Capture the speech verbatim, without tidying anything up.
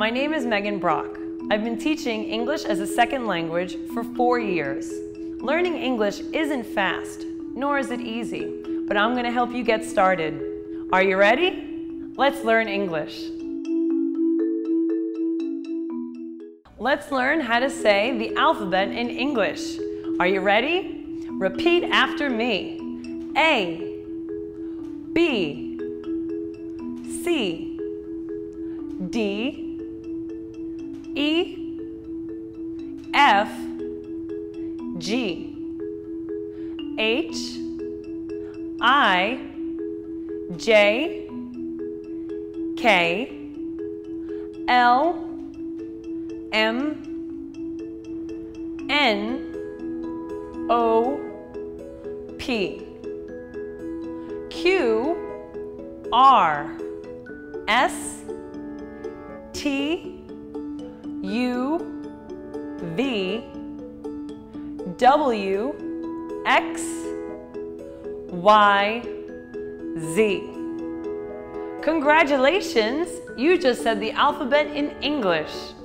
My name is Megan Brach. I've been teaching English as a second language for four years. Learning English isn't fast, nor is it easy, but I'm going to help you get started. Are you ready? Let's learn English. Let's learn how to say the alphabet in English. Are you ready? Repeat after me. A, B, C, D, E, F, G, H, I, J, K, L, M, N, O, P, Q, R, S, T, U, V, W, X, Y, Z. Congratulations! You just said the alphabet in English.